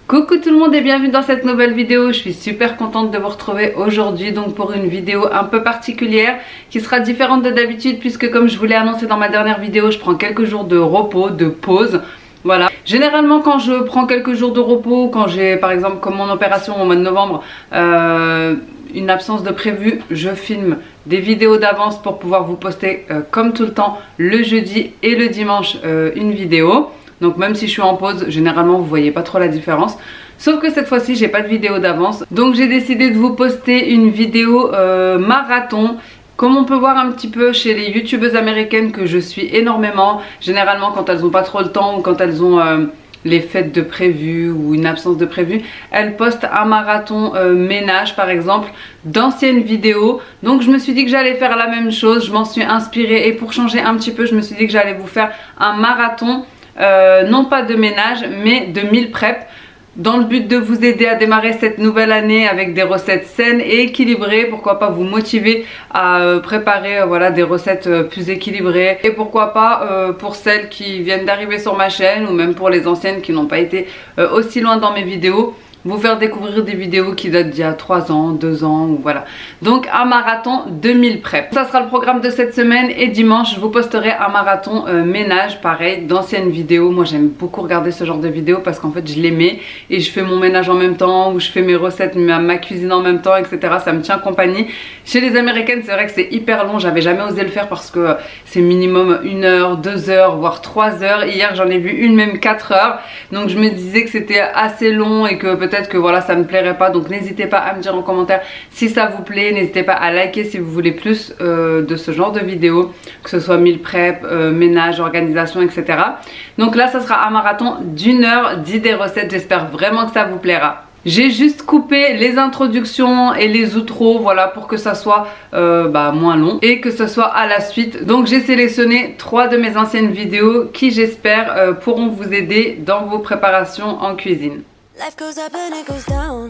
Coucou tout le monde et bienvenue dans cette nouvelle vidéo. Je suis super contente de vous retrouver aujourd'hui donc pour une vidéo un peu particulière qui sera différente de d'habitude puisque comme je vous l'ai annoncé dans ma dernière vidéo, je prends quelques jours de repos, de pause. Voilà. Généralement quand je prends quelques jours de repos, quand j'ai par exemple comme mon opération au mois de novembre, une absence de prévu, je filme des vidéos d'avance pour pouvoir vous poster comme tout le temps le jeudi et le dimanche une vidéo. Donc même si je suis en pause, généralement vous voyez pas trop la différence. Sauf que cette fois-ci j'ai pas de vidéo d'avance. Donc j'ai décidé de vous poster une vidéo marathon. Comme on peut voir un petit peu chez les youtubeuses américaines que je suis énormément. Généralement quand elles ont pas trop le temps ou quand elles ont les fêtes de prévu ou une absence de prévu, elles postent un marathon ménage par exemple d'anciennes vidéos. Donc je me suis dit que j'allais faire la même chose. Je m'en suis inspirée et pour changer un petit peu je me suis dit que j'allais vous faire un marathon. Non pas de ménage mais de meal prep dans le but de vous aider à démarrer cette nouvelle année avec des recettes saines et équilibrées. Pourquoi pas vous motiver à préparer voilà, des recettes plus équilibrées et pourquoi pas pour celles qui viennent d'arriver sur ma chaîne ou même pour les anciennes qui n'ont pas été aussi loin dans mes vidéos, vous faire découvrir des vidéos qui datent d'il y a 3 ans, 2 ans ou voilà. Donc un marathon de meal prep. Ça sera le programme de cette semaine et dimanche je vous posterai un marathon ménage pareil d'anciennes vidéos. Moi j'aime beaucoup regarder ce genre de vidéos parce qu'en fait je les mets et je fais mon ménage en même temps ou je fais mes recettes, ma cuisine en même temps etc. Ça me tient compagnie. Chez les américaines c'est vrai que c'est hyper long, j'avais jamais osé le faire parce que c'est minimum 1 heure, 2 heures voire 3 heures. Hier j'en ai vu une même 4 heures. Donc je me disais que c'était assez long et que peut-être que voilà ça me plairait pas, donc n'hésitez pas à me dire en commentaire si ça vous plaît, n'hésitez pas à liker si vous voulez plus de ce genre de vidéos, que ce soit meal prep, ménage, organisation etc. Donc là ça sera un marathon d'1 heure d'idées recettes, j'espère vraiment que ça vous plaira. J'ai juste coupé les introductions et les outros, voilà, pour que ça soit moins long et que ce soit à la suite. Donc j'ai sélectionné 3 de mes anciennes vidéos qui j'espère pourront vous aider dans vos préparations en cuisine. Life goes up and it goes down.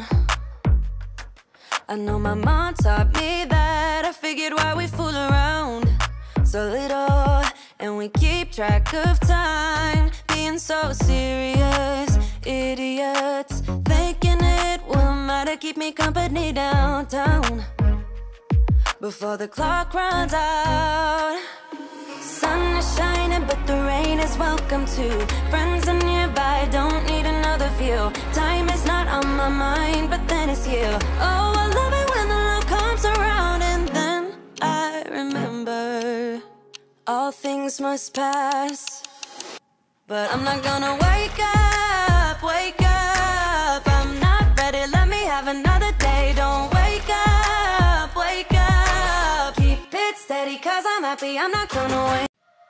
I know my mom taught me that. I figured why we fool around so little and we keep track of time, being so serious, idiots, thinking it will matter, keep me company downtown before the clock runs out. Sun is shining but the rain is welcome too. Friends are nearby, don't need another view. Time is not on my mind but then it's you. Oh, I love it when the love comes around. And then I remember all things must pass, but I'm not gonna wake up, wake up. I'm not ready, let me have another day. Don't wake up, wake up. Keep it steady cause I'm happy, I'm not gonna wait.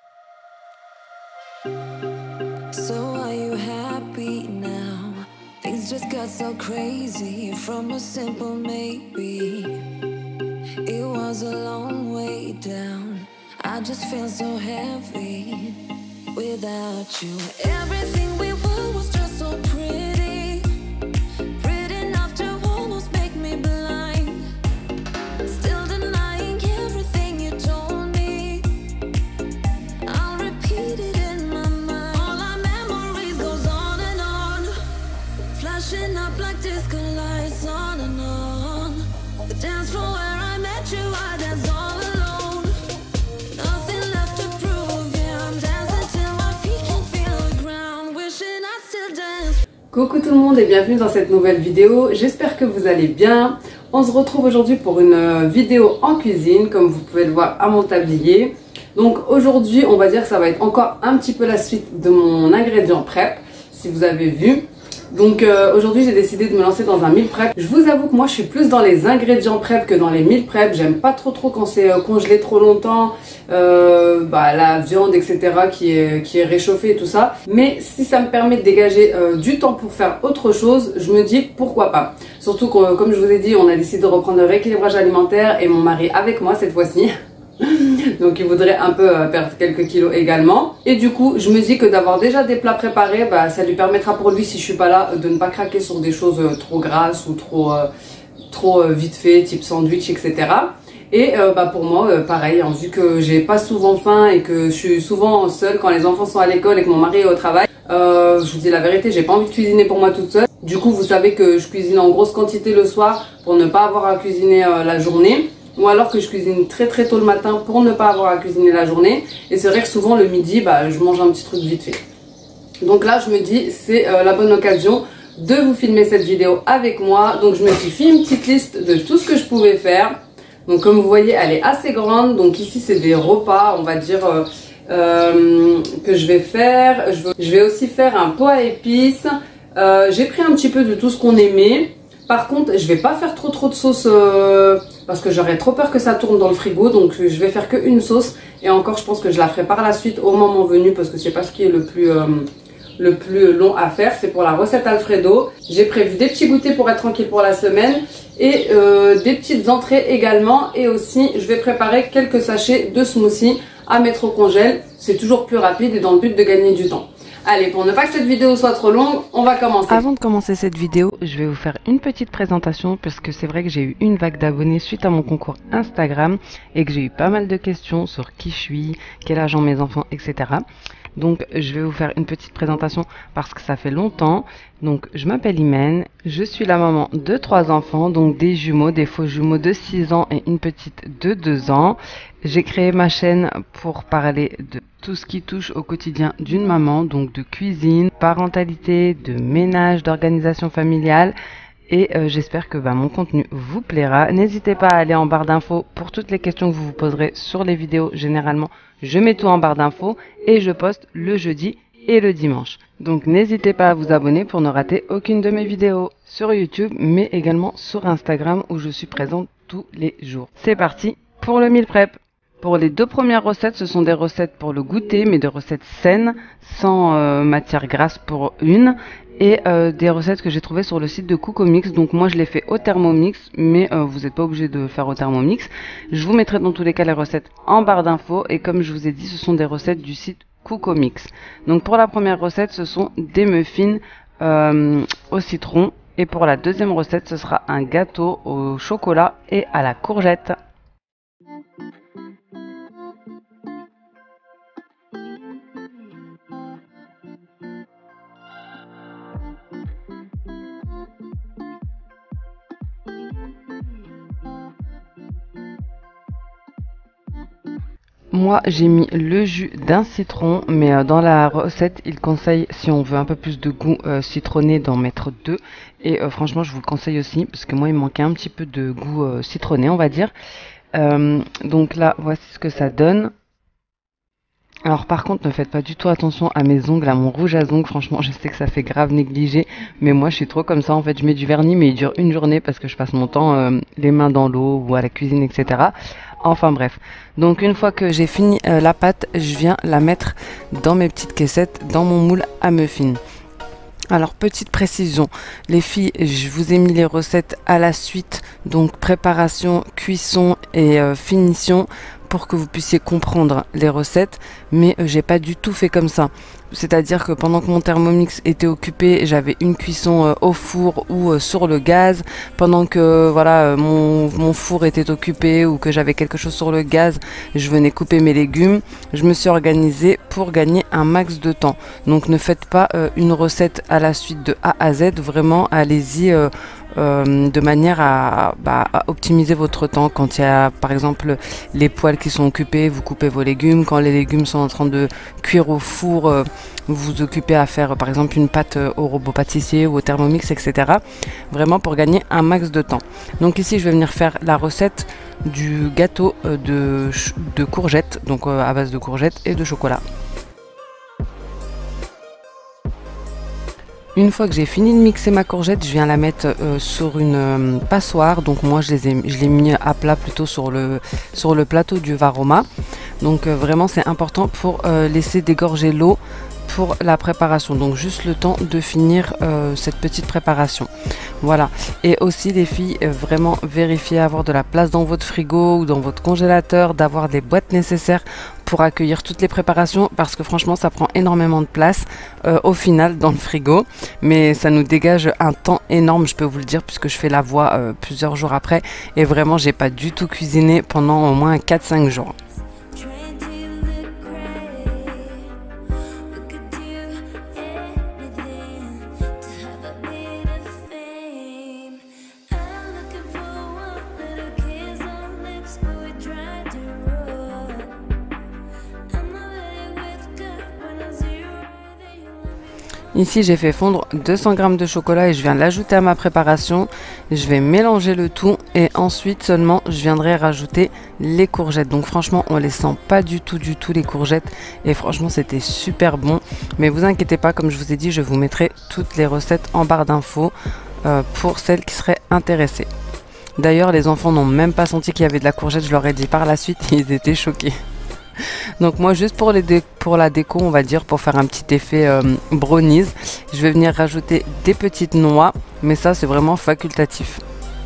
So are you happy now? Things just got so crazy from a simple maybe. It was a long way down. I just feel so heavy without you. Everything we were was just so pretty, pretty enough to almost make me blind. Still denying everything you told me. I'll repeat it in my mind. All our memories goes on and on, flashing up like disco lights on and on. The dance floor where I met you, I danced all alone. Nothing left to prove, yeah, I'm dancing till my feet can feel the ground, wishing I still dance. Coucou tout le monde et bienvenue dans cette nouvelle vidéo, j'espère que vous allez bien. On se retrouve aujourd'hui pour une vidéo en cuisine comme vous pouvez le voir à mon tablier. Donc aujourd'hui on va dire que ça va être encore un petit peu la suite de mon ingrédient prep si vous avez vu. Donc aujourd'hui j'ai décidé de me lancer dans un meal prep. Je vous avoue que moi je suis plus dans les ingrédients prep que dans les meal prep. J'aime pas trop quand c'est congelé trop longtemps, la viande etc qui est réchauffée et tout ça. Mais si ça me permet de dégager du temps pour faire autre chose, je me dis pourquoi pas. Surtout que comme je vous ai dit on a décidé de reprendre le rééquilibrage alimentaire et mon mari avec moi cette fois-ci. Donc il voudrait un peu perdre quelques kilos également. Et du coup je me dis que d'avoir déjà des plats préparés, ça lui permettra pour lui si je suis pas là de ne pas craquer sur des choses trop grasses ou trop vite fait type sandwich etc. Et pour moi pareil, hein, vu que j'ai pas souvent faim et que je suis souvent seule quand les enfants sont à l'école et que mon mari est au travail, je vous dis la vérité, j'ai pas envie de cuisiner pour moi toute seule. Du coup, vous savez que je cuisine en grosse quantité le soir pour ne pas avoir à cuisiner la journée. Ou alors que je cuisine très très tôt le matin pour ne pas avoir à cuisiner la journée. Et c'est vrai que souvent le midi, je mange un petit truc vite fait. Donc là, je me dis, c'est la bonne occasion de vous filmer cette vidéo avec moi. Donc je me suis fait une petite liste de tout ce que je pouvais faire. Donc comme vous voyez, elle est assez grande. Donc ici, c'est des repas, on va dire, que je vais faire. Je vais aussi faire un pot à épices. J'ai pris un petit peu de tout ce qu'on aimait. Par contre, je vais pas faire trop de sauce parce que j'aurais trop peur que ça tourne dans le frigo. Donc je vais faire que une sauce. Et encore, je pense que je la ferai par la suite au moment venu parce que c'est pas ce qui est le plus long à faire. C'est pour la recette Alfredo. J'ai prévu des petits goûters pour être tranquille pour la semaine. Et des petites entrées également. Et aussi, je vais préparer quelques sachets de smoothie à mettre au congèle. C'est toujours plus rapide et dans le but de gagner du temps. Allez, pour ne pas que cette vidéo soit trop longue, on va commencer. Avant de commencer cette vidéo, je vais vous faire une petite présentation parce que c'est vrai que j'ai eu une vague d'abonnés suite à mon concours Instagram et que j'ai eu pas mal de questions sur qui je suis, quel âge ont mes enfants, etc. Donc je vais vous faire une petite présentation parce que ça fait longtemps. Donc je m'appelle Imen, je suis la maman de 3 enfants, donc des jumeaux, des faux jumeaux de 6 ans et une petite de 2 ans. J'ai créé ma chaîne pour parler de tout ce qui touche au quotidien d'une maman, donc de cuisine, parentalité, de ménage, d'organisation familiale. Et j'espère que mon contenu vous plaira. N'hésitez pas à aller en barre d'infos pour toutes les questions que vous vous poserez sur les vidéos. Généralement, je mets tout en barre d'infos et je poste le jeudi et le dimanche. Donc n'hésitez pas à vous abonner pour ne rater aucune de mes vidéos sur YouTube, mais également sur Instagram où je suis présente tous les jours. C'est parti pour le meal prep. Pour les 2 premières recettes, ce sont des recettes pour le goûter, mais des recettes saines, sans matière grasse pour une. Et des recettes que j'ai trouvées sur le site de Cookomix. Donc moi je les fais au Thermomix, mais vous n'êtes pas obligé de le faire au Thermomix. Je vous mettrai dans tous les cas les recettes en barre d'infos. Et comme je vous ai dit, ce sont des recettes du site Cookomix. Donc pour la première recette, ce sont des muffins au citron. Et pour la deuxième recette, ce sera un gâteau au chocolat et à la courgette. Moi j'ai mis le jus d'un citron, mais dans la recette il conseille, si on veut un peu plus de goût citronné, d'en mettre 2. Et franchement je vous le conseille aussi parce que moi il me manquait un petit peu de goût citronné, on va dire. Donc là voici ce que ça donne. Alors par contre ne faites pas du tout attention à mes ongles, à mon rouge à ongles, franchement je sais que ça fait grave négligé, mais moi je suis trop comme ça en fait. Je mets du vernis mais il dure une journée parce que je passe mon temps les mains dans l'eau ou à la cuisine, etc. Enfin bref, donc une fois que j'ai fini la pâte, je viens la mettre dans mes petites caissettes, dans mon moule à muffins. Alors petite précision, les filles, je vous ai mis les recettes à la suite, donc préparation, cuisson et finition, pour que vous puissiez comprendre les recettes, mais j'ai pas du tout fait comme ça. C'est-à-dire que pendant que mon Thermomix était occupé, j'avais une cuisson au four ou sur le gaz. Pendant que voilà mon four était occupé ou que j'avais quelque chose sur le gaz, je venais couper mes légumes. Je me suis organisée pour gagner un max de temps. Donc ne faites pas une recette à la suite de A à Z. Vraiment, allez-y de manière à optimiser votre temps. Quand il y a par exemple les poêles qui sont occupées, vous coupez vos légumes. Quand les légumes sont en train de cuire au four, vous vous occupez à faire par exemple une pâte au robot pâtissier ou au Thermomix, etc. Vraiment pour gagner un max de temps. Donc ici je vais venir faire la recette du gâteau de courgettes, donc à base de courgettes et de chocolat. Une fois que j'ai fini de mixer ma courgette, je viens la mettre sur une passoire. Donc moi je l'ai mis à plat plutôt sur le plateau du Varoma. Donc vraiment c'est important pour laisser dégorger l'eau pour la préparation. Donc juste le temps de finir cette petite préparation. Voilà. Et aussi les filles, vraiment vérifiez avoir de la place dans votre frigo ou dans votre congélateur, d'avoir des boîtes nécessaires pour accueillir toutes les préparations, parce que franchement ça prend énormément de place au final dans le frigo, mais ça nous dégage un temps énorme, je peux vous le dire, puisque je fais la voix plusieurs jours après et vraiment j'ai pas du tout cuisiné pendant au moins 4-5 jours. Ici j'ai fait fondre 200 g de chocolat et je viens l'ajouter à ma préparation. Je vais mélanger le tout et ensuite seulement je viendrai rajouter les courgettes. Donc franchement on les sent pas du tout les courgettes et franchement c'était super bon. Mais vous inquiétez pas, comme je vous ai dit, je vous mettrai toutes les recettes en barre d'infos pour celles qui seraient intéressées. D'ailleurs les enfants n'ont même pas senti qu'il y avait de la courgette, je leur ai dit par la suite et ils étaient choqués. Donc moi juste pour la déco, on va dire, pour faire un petit effet brownies, je vais venir rajouter des petites noix, mais ça c'est vraiment facultatif.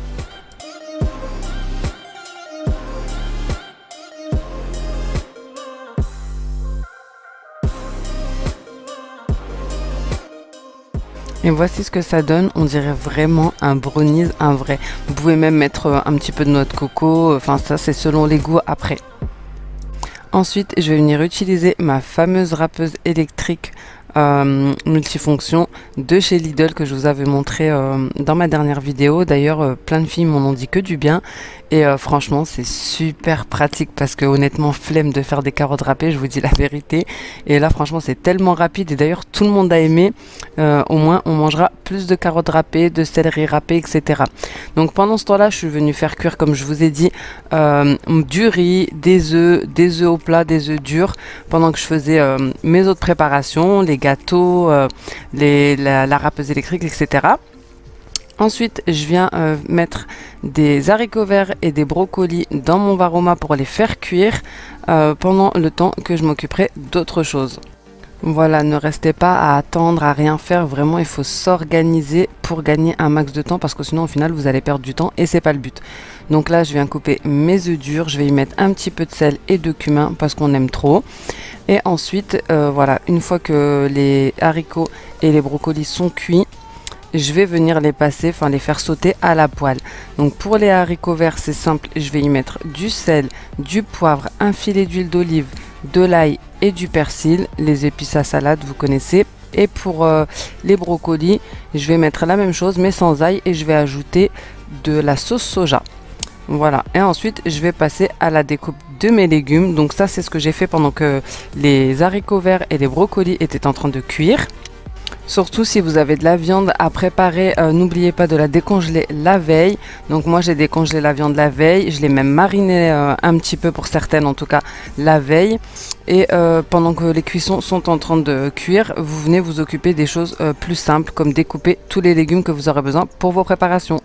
Et voici ce que ça donne, on dirait vraiment un brownies, un vrai. Vous pouvez même mettre un petit peu de noix de coco, enfin ça c'est selon les goûts après. Ensuite, je vais venir utiliser ma fameuse râpeuse électrique multifonction de chez Lidl que je vous avais montré dans ma dernière vidéo. D'ailleurs, plein de filles m'en ont dit que du bien. Et franchement, c'est super pratique parce que honnêtement, flemme de faire des carottes râpées, je vous dis la vérité. Et là, franchement, c'est tellement rapide. Et d'ailleurs, tout le monde a aimé. Au moins, on mangera plus de carottes râpées, de céleri râpé, etc. Donc pendant ce temps-là, je suis venue faire cuire, comme je vous ai dit, du riz, des œufs au plat, des œufs durs, pendant que je faisais mes autres préparations, les gâteaux, la râpeuse électrique, etc. Ensuite, je viens mettre des haricots verts et des brocolis dans mon Varoma pour les faire cuire pendant le temps que je m'occuperai d'autres choses. Voilà, ne restez pas à attendre, à rien faire. Vraiment, il faut s'organiser pour gagner un max de temps parce que sinon, au final, vous allez perdre du temps et c'est pas le but. Donc là, je viens couper mes œufs durs. Je vais y mettre un petit peu de sel et de cumin parce qu'on aime trop. Et ensuite, voilà, une fois que les haricots et les brocolis sont cuits, je vais venir les passer, enfin les faire sauter à la poêle. Donc pour les haricots verts, c'est simple, je vais y mettre du sel, du poivre, un filet d'huile d'olive, de l'ail et du persil, les épices à salade, vous connaissez. Et pour les brocolis, je vais mettre la même chose mais sans ail et je vais ajouter de la sauce soja. Voilà, et ensuite je vais passer à la découpe de mes légumes. Donc ça c'est ce que j'ai fait pendant que les haricots verts et les brocolis étaient en train de cuire. Surtout si vous avez de la viande à préparer, n'oubliez pas de la décongeler la veille. Donc moi j'ai décongelé la viande la veille, je l'ai même marinée un petit peu pour certaines en tout cas la veille. Et pendant que les cuissons sont en train de cuire, vous venez vous occuper des choses plus simples comme découper tous les légumes que vous aurez besoin pour vos préparations.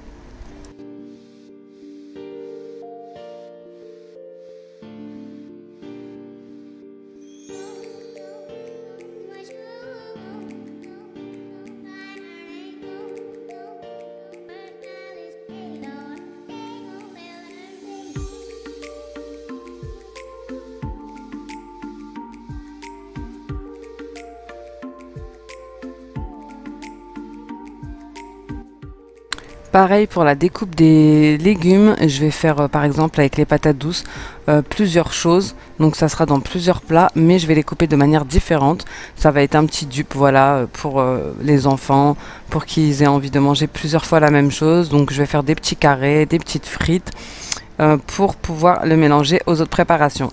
Pareil pour la découpe des légumes, je vais faire par exemple avec les patates douces plusieurs choses. Donc ça sera dans plusieurs plats, mais je vais les couper de manière différente. Ça va être un petit dupe, voilà, pour les enfants, pour qu'ils aient envie de manger plusieurs fois la même chose. Donc je vais faire des petits carrés, des petites frites pour pouvoir le mélanger aux autres préparations.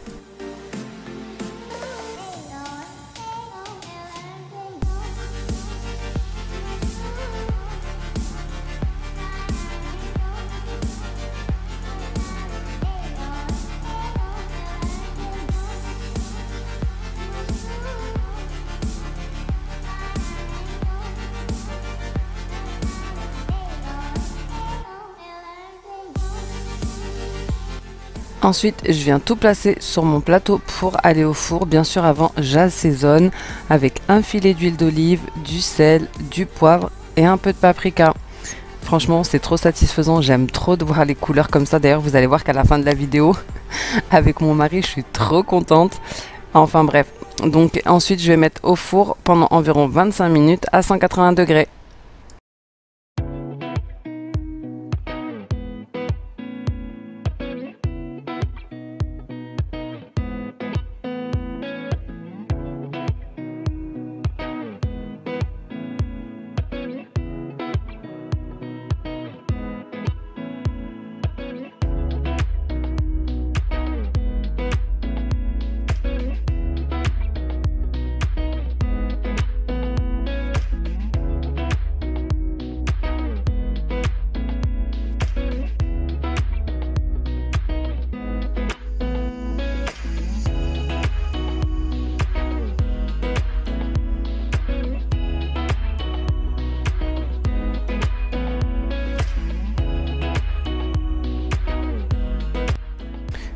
Ensuite, je viens tout placer sur mon plateau pour aller au four. Bien sûr, avant, j'assaisonne avec un filet d'huile d'olive, du sel, du poivre et un peu de paprika. Franchement, c'est trop satisfaisant. J'aime trop de voir les couleurs comme ça. D'ailleurs, vous allez voir qu'à la fin de la vidéo, avec mon mari, je suis trop contente. Enfin bref. Donc ensuite, je vais mettre au four pendant environ 25 minutes à 180 degrés.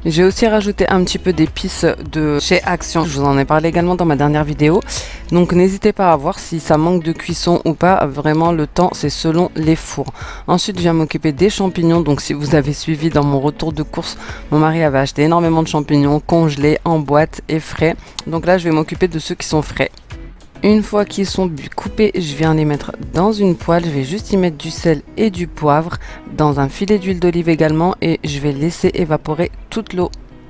J'ai aussi rajouté un petit peu d'épices de chez Action. Je vous en ai parlé également dans ma dernière vidéo. Donc n'hésitez pas à voir si ça manque de cuisson ou pas. Vraiment le temps c'est selon les fours. Ensuite je viens m'occuper des champignons. Donc si vous avez suivi dans mon retour de course, mon mari avait acheté énormément de champignons congelés en boîte et frais. Donc là je vais m'occuper de ceux qui sont frais. Une fois qu'ils sont coupés, je viens les mettre dans une poêle. Je vais juste y mettre du sel et du poivre, dans un filet d'huile d'olive également, et je vais laisser évaporer toute l'eau.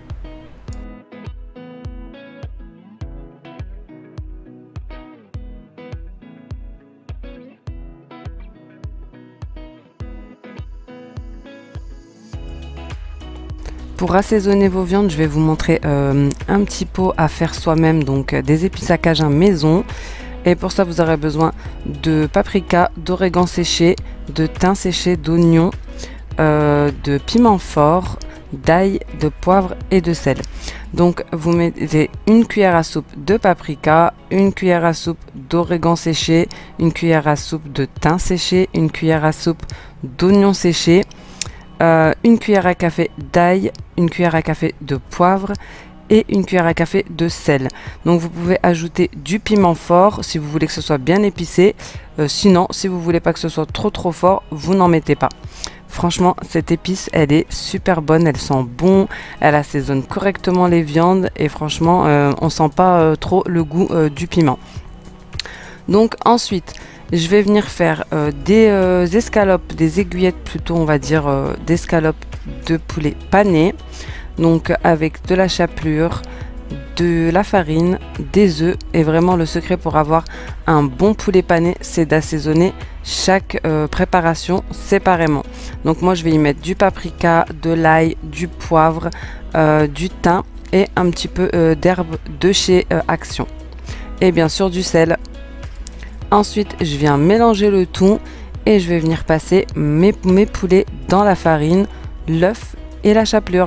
Pour assaisonner vos viandes, je vais vous montrer un petit pot à faire soi-même, donc des épices à cajun maison. Et pour ça, vous aurez besoin de paprika, d'origan séché, de thym séché, d'oignon, de piment fort, d'ail, de poivre et de sel. Donc vous mettez une cuillère à soupe de paprika, une cuillère à soupe d'origan séché, une cuillère à soupe de thym séché, une cuillère à soupe d'oignon séché, une cuillère à café d'ail, une cuillère à café de poivre et une cuillère à café de sel. Donc vous pouvez ajouter du piment fort si vous voulez que ce soit bien épicé. Sinon, si vous voulez pas que ce soit trop fort, vous n'en mettez pas. Franchement, cette épice, elle est super bonne, elle sent bon, elle assaisonne correctement les viandes et franchement, on sent pas trop le goût du piment. Donc ensuite, je vais venir faire des escalopes, des aiguillettes plutôt, on va dire, d'escalopes de poulet pané. Donc avec de la chapelure, de la farine, des œufs. Et vraiment le secret pour avoir un bon poulet pané, c'est d'assaisonner chaque préparation séparément. Donc moi je vais y mettre du paprika, de l'ail, du poivre, du thym et un petit peu d'herbe de chez Action. Et bien sûr du sel. Ensuite, je viens mélanger le tout et je vais venir passer mes poulets dans la farine, l'œuf et la chapelure.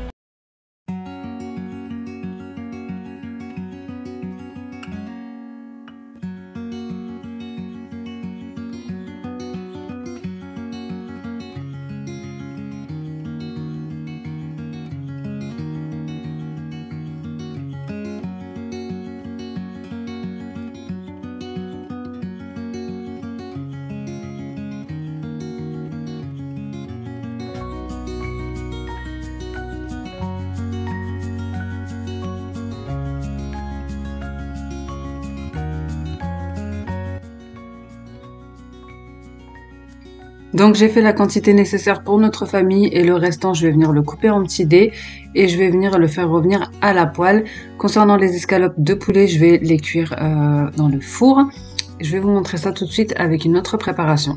Donc j'ai fait la quantité nécessaire pour notre famille et le restant je vais venir le couper en petits dés et je vais venir le faire revenir à la poêle. Concernant les escalopes de poulet, je vais les cuire dans le four. Je vais vous montrer ça tout de suite avec une autre préparation.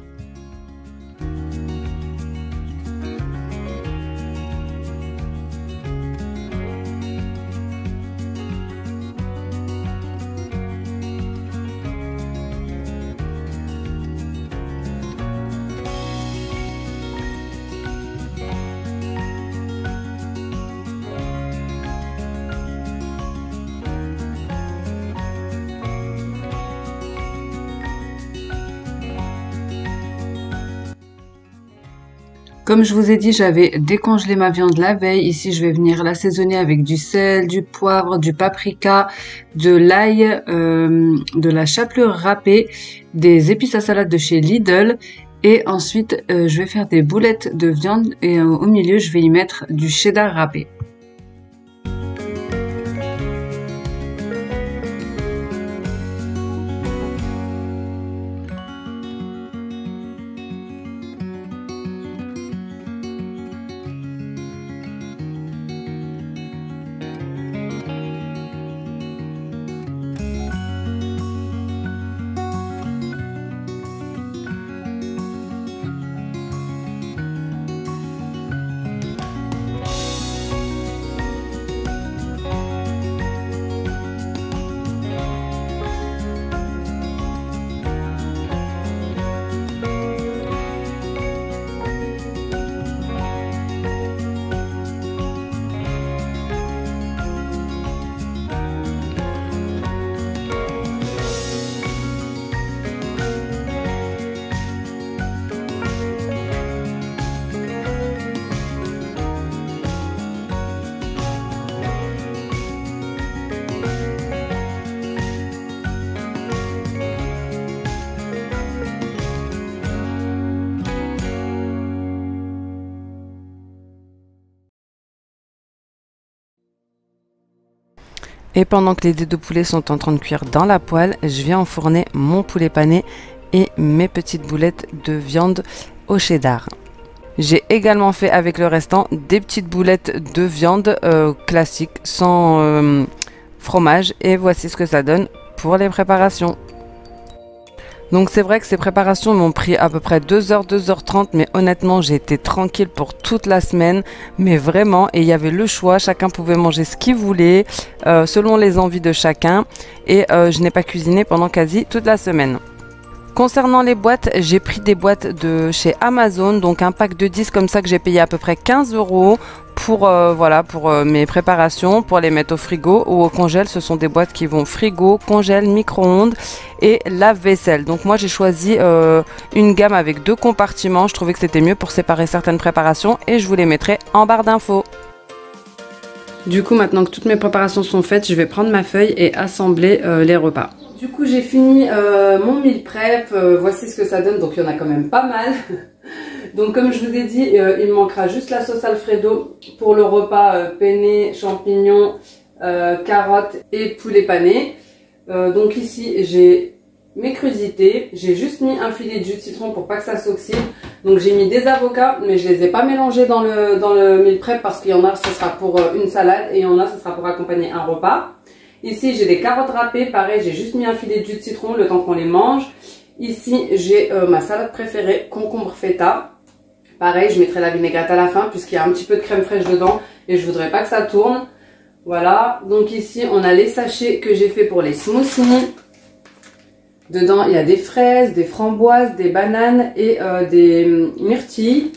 Comme je vous ai dit, j'avais décongelé ma viande la veille. Ici, je vais venir l'assaisonner avec du sel, du poivre, du paprika, de l'ail, de la chapelure râpée, des épices à salade de chez Lidl. Et ensuite, je vais faire des boulettes de viande et au milieu, je vais y mettre du cheddar râpé. Et pendant que les dés de poulet sont en train de cuire dans la poêle, je viens enfourner mon poulet pané et mes petites boulettes de viande au cheddar. J'ai également fait avec le restant des petites boulettes de viande classiques sans fromage et voici ce que ça donne pour les préparations. Donc c'est vrai que ces préparations m'ont pris à peu près 2h, 2h30, mais honnêtement j'ai été tranquille pour toute la semaine, mais vraiment, et il y avait le choix, chacun pouvait manger ce qu'il voulait, selon les envies de chacun, et je n'ai pas cuisiné pendant quasi toute la semaine. Concernant les boîtes, j'ai pris des boîtes de chez Amazon, donc un pack de 10 comme ça que j'ai payé à peu près 15 € pour, pour mes préparations, pour les mettre au frigo ou au congèle. Ce sont des boîtes qui vont frigo, congèle, micro-ondes et lave-vaisselle. Donc moi j'ai choisi une gamme avec 2 compartiments, je trouvais que c'était mieux pour séparer certaines préparations et je vous les mettrai en barre d'infos. Du coup, maintenant que toutes mes préparations sont faites, je vais prendre ma feuille et assembler les repas. Du coup, j'ai fini mon meal prep, voici ce que ça donne, donc il y en a quand même pas mal. Donc comme je vous ai dit, il me manquera juste la sauce Alfredo pour le repas penne, champignons, carottes et poulet pané. Donc ici, j'ai mes crudités, j'ai juste mis un filet de jus de citron pour pas que ça s'oxyde. Donc j'ai mis des avocats, mais je les ai pas mélangés dans le meal prep parce qu'il y en a, ce sera pour une salade et il y en a, ce sera pour accompagner un repas. Ici, j'ai des carottes râpées. Pareil, j'ai juste mis un filet de jus de citron le temps qu'on les mange. Ici, j'ai ma salade préférée, concombre feta. Pareil, je mettrai la vinaigrette à la fin puisqu'il y a un petit peu de crème fraîche dedans et je voudrais pas que ça tourne. Voilà. Donc ici, on a les sachets que j'ai fait pour les smoothies. Dedans, il y a des fraises, des framboises, des bananes et des myrtilles.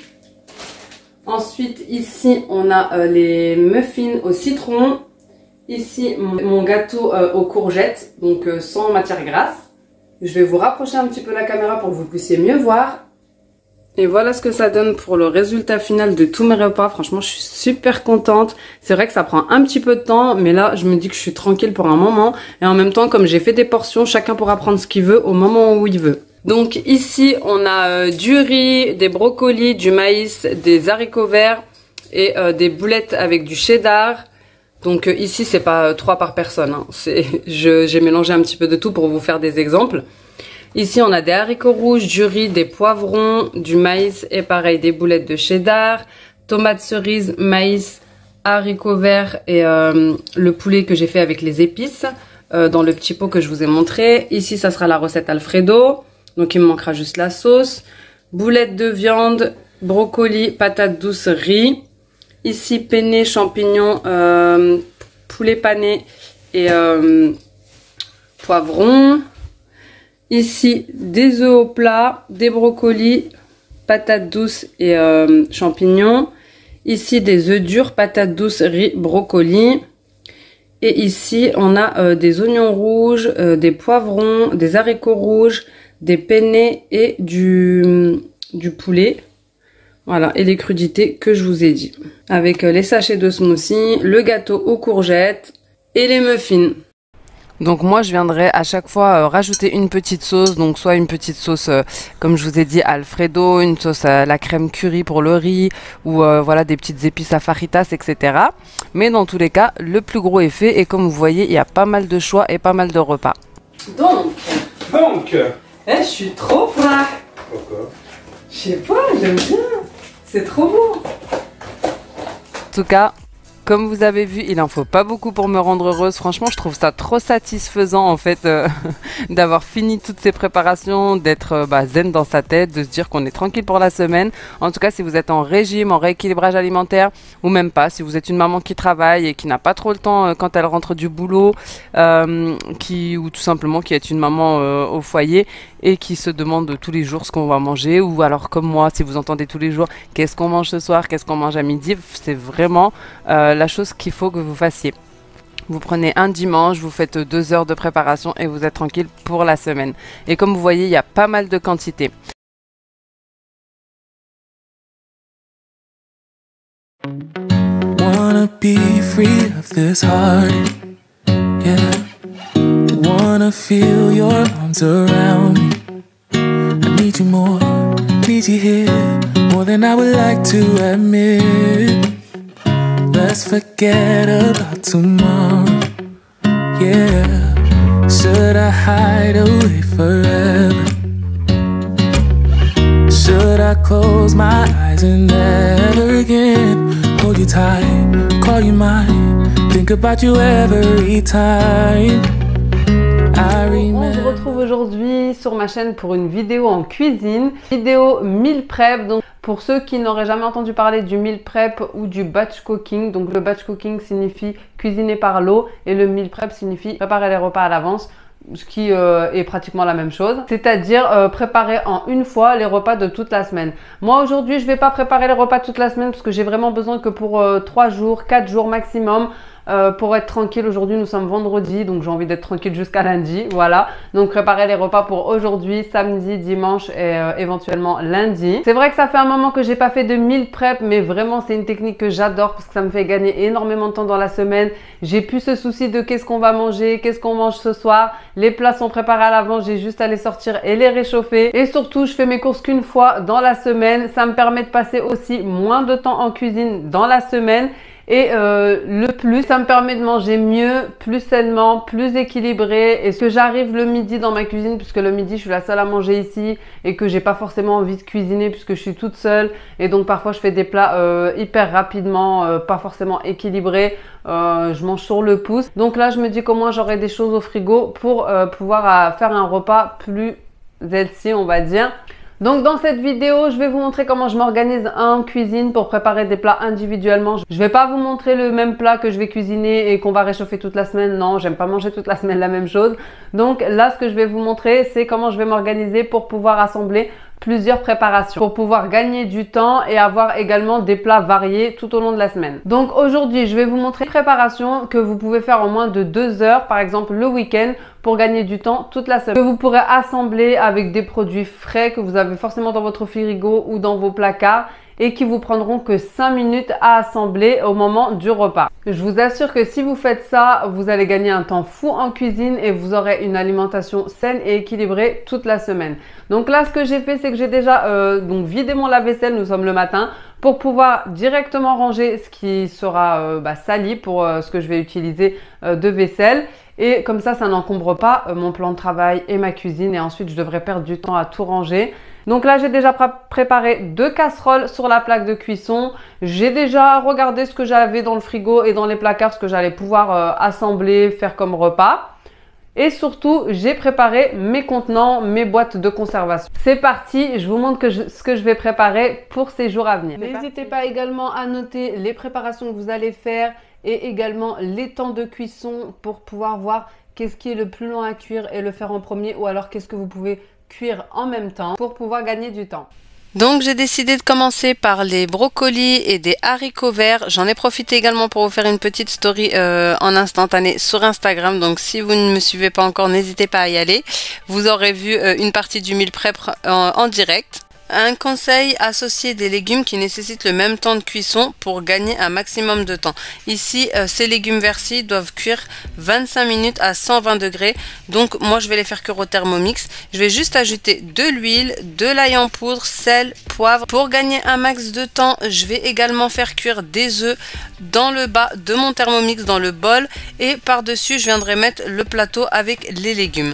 Ensuite, ici, on a les muffins au citron. Ici, mon gâteau aux courgettes, donc sans matière grasse. Je vais vous rapprocher un petit peu la caméra pour que vous puissiez mieux voir. Et voilà ce que ça donne pour le résultat final de tous mes repas. Franchement, je suis super contente. C'est vrai que ça prend un petit peu de temps, mais là, je me dis que je suis tranquille pour un moment. Et en même temps, comme j'ai fait des portions, chacun pourra prendre ce qu'il veut au moment où il veut. Donc ici, on a du riz, des brocolis, du maïs, des haricots verts et des boulettes avec du cheddar. Donc ici, c'est pas 3 par personne, hein. J'ai mélangé un petit peu de tout pour vous faire des exemples. Ici, on a des haricots rouges, du riz, des poivrons, du maïs et pareil, des boulettes de cheddar, tomates cerises, maïs, haricots verts et le poulet que j'ai fait avec les épices dans le petit pot que je vous ai montré. Ici, ça sera la recette Alfredo, donc il me manquera juste la sauce. Boulettes de viande, brocolis, patates douces, riz. Ici, penne, champignons, poulet pané et poivrons. Ici, des œufs au plat, des brocolis, patates douces et champignons. Ici, des œufs durs, patates douces, riz, brocolis. Et ici, on a des oignons rouges, des poivrons, des haricots rouges, des penne et du poulet. Voilà, et les crudités que je vous ai dit. Avec les sachets de smoothie, le gâteau aux courgettes et les muffins. Donc moi je viendrai à chaque fois rajouter une petite sauce, donc soit une petite sauce comme je vous ai dit Alfredo, une sauce à la crème curry pour le riz ou voilà des petites épices à faritas, etc. Mais dans tous les cas le plus gros est fait et comme vous voyez il y a pas mal de choix et pas mal de repas. Donc je suis trop fraîche. Pourquoi? Je sais pas, j'aime bien. C'est trop beau. En tout cas, comme vous avez vu, il en faut pas beaucoup pour me rendre heureuse. Franchement, je trouve ça trop satisfaisant en fait d'avoir fini toutes ces préparations, d'être zen dans sa tête, de se dire qu'on est tranquille pour la semaine. En tout cas, si vous êtes en régime, en rééquilibrage alimentaire ou même pas, si vous êtes une maman qui travaille et qui n'a pas trop le temps quand elle rentre du boulot, ou tout simplement qui est une maman au foyer et qui se demande tous les jours ce qu'on va manger, ou alors comme moi, si vous entendez tous les jours, qu'est-ce qu'on mange ce soir, qu'est-ce qu'on mange à midi, c'est vraiment la chose qu'il faut que vous fassiez. Vous prenez un dimanche, vous faites 2 heures de préparation et vous êtes tranquille pour la semaine. Et comme vous voyez, il y a pas mal de quantité. Wanna be free of this heart, yeah. Wanna feel your arms around me. I need you more, need you here, more than I would like to admit. Let's forget about tomorrow. Yeah, should I hide away forever? Should I close my eyes and never again hold you tight, call you mine, think about you every time? On se retrouve aujourd'hui sur ma chaîne pour une vidéo en cuisine, vidéo meal prep. Donc pour ceux qui n'auraient jamais entendu parler du meal prep ou du batch cooking, donc le batch cooking signifie cuisiner par l'eau et le meal prep signifie préparer les repas à l'avance, ce qui est pratiquement la même chose, c'est-à-dire préparer en une fois les repas de toute la semaine. Moi aujourd'hui je vais pas préparer les repas toute la semaine parce que j'ai vraiment besoin que pour 3 jours, 4 jours maximum. Pour être tranquille. Aujourd'hui nous sommes vendredi, donc j'ai envie d'être tranquille jusqu'à lundi, voilà. Donc préparer les repas pour aujourd'hui, samedi, dimanche et éventuellement lundi. C'est vrai que ça fait un moment que j'ai pas fait de meal prep, mais vraiment c'est une technique que j'adore parce que ça me fait gagner énormément de temps dans la semaine. J'ai plus ce souci de qu'est-ce qu'on va manger, qu'est-ce qu'on mange ce soir. Les plats sont préparés à l'avance, j'ai juste à les sortir et les réchauffer. Et surtout je fais mes courses qu'une fois dans la semaine. Ça me permet de passer aussi moins de temps en cuisine dans la semaine. Et le plus, ça me permet de manger mieux, plus sainement, plus équilibré. Et ce que j'arrive le midi dans ma cuisine, puisque le midi je suis la seule à manger ici et que j'ai pas forcément envie de cuisiner puisque je suis toute seule. Et donc parfois je fais des plats hyper rapidement, pas forcément équilibrés. Je mange sur le pouce. Donc là je me dis qu'au moins j'aurai des choses au frigo pour pouvoir faire un repas plus healthy, on va dire. Donc dans cette vidéo, je vais vous montrer comment je m'organise en cuisine pour préparer des plats individuellement. Je vais pas vous montrer le même plat que je vais cuisiner et qu'on va réchauffer toute la semaine. Non, j'aime pas manger toute la semaine la même chose. Donc là, ce que je vais vous montrer, c'est comment je vais m'organiser pour pouvoir assembler plusieurs préparations, pour pouvoir gagner du temps et avoir également des plats variés tout au long de la semaine. Donc aujourd'hui, je vais vous montrer une préparation que vous pouvez faire en moins de 2 heures, par exemple le week-end, pour gagner du temps toute la semaine. Que vous pourrez assembler avec des produits frais que vous avez forcément dans votre frigo ou dans vos placards et qui vous prendront que 5 minutes à assembler au moment du repas. Je vous assure que si vous faites ça, vous allez gagner un temps fou en cuisine et vous aurez une alimentation saine et équilibrée toute la semaine. Donc là, ce que j'ai fait, c'est que j'ai déjà vidé mon lave-vaisselle, nous sommes le matin, pour pouvoir directement ranger ce qui sera sali pour ce que je vais utiliser de vaisselle. Et comme ça n'encombre pas mon plan de travail et ma cuisine. Et ensuite, je devrais perdre du temps à tout ranger. Donc là, j'ai déjà préparé 2 casseroles sur la plaque de cuisson. J'ai déjà regardé ce que j'avais dans le frigo et dans les placards, ce que j'allais pouvoir assembler, faire comme repas. Et surtout, j'ai préparé mes contenants, mes boîtes de conservation. C'est parti, je vous montre ce que je vais préparer pour ces jours à venir. N'hésitez pas également à noter les préparations que vous allez faire et également les temps de cuisson pour pouvoir voir qu'est-ce qui est le plus long à cuire et le faire en premier, ou alors qu'est-ce que vous pouvez cuire en même temps pour pouvoir gagner du temps. Donc j'ai décidé de commencer par les brocolis et des haricots verts. J'en ai profité également pour vous faire une petite story en instantané sur Instagram. Donc si vous ne me suivez pas encore, n'hésitez pas à y aller. Vous aurez vu une partie du meal prep en direct. Un conseil, associer des légumes qui nécessitent le même temps de cuisson pour gagner un maximum de temps. Ici, ces légumes verts-ci doivent cuire 25 minutes à 120 degrés. Donc moi, je vais les faire cuire au Thermomix. Je vais juste ajouter de l'huile, de l'ail en poudre, sel, poivre. Pour gagner un max de temps, je vais également faire cuire des œufs dans le bas de mon Thermomix, dans le bol. Et par-dessus, je viendrai mettre le plateau avec les légumes.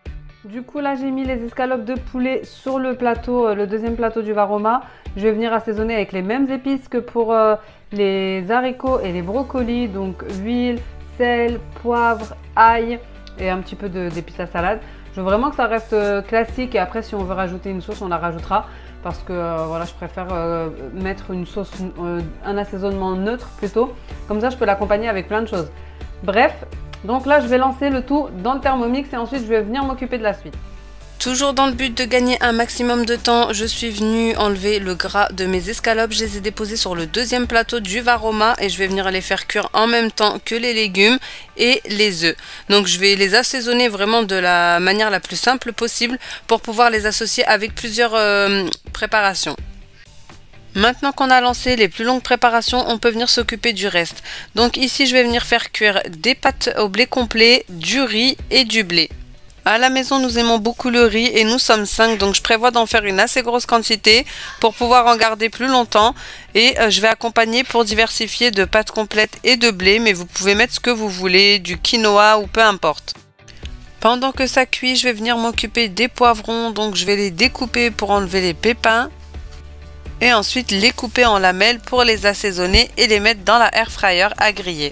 Du coup là j'ai mis les escalopes de poulet sur le plateau, le deuxième plateau du Varoma. Je vais venir assaisonner avec les mêmes épices que pour les haricots et les brocolis. Donc huile, sel, poivre, ail et un petit peu d'épices à salade. Je veux vraiment que ça reste classique et après si on veut rajouter une sauce on la rajoutera. Parce que voilà, je préfère mettre une sauce, un assaisonnement neutre plutôt. Comme ça je peux l'accompagner avec plein de choses. Bref. Donc là, je vais lancer le tout dans le Thermomix et ensuite, je vais venir m'occuper de la suite. Toujours dans le but de gagner un maximum de temps, je suis venue enlever le gras de mes escalopes. Je les ai déposées sur le deuxième plateau du Varoma et je vais venir les faire cuire en même temps que les légumes et les œufs. Donc je vais les assaisonner vraiment de la manière la plus simple possible pour pouvoir les associer avec plusieurs préparations. Maintenant qu'on a lancé les plus longues préparations, on peut venir s'occuper du reste. Donc ici, je vais venir faire cuire des pâtes au blé complet, du riz et du blé. À la maison, nous aimons beaucoup le riz et nous sommes 5, donc je prévois d'en faire une assez grosse quantité pour pouvoir en garder plus longtemps. Et je vais accompagner pour diversifier de pâtes complètes et de blé, mais vous pouvez mettre ce que vous voulez, du quinoa ou peu importe. Pendant que ça cuit, je vais venir m'occuper des poivrons, donc je vais les découper pour enlever les pépins. Et ensuite les couper en lamelles pour les assaisonner et les mettre dans la air fryer à griller.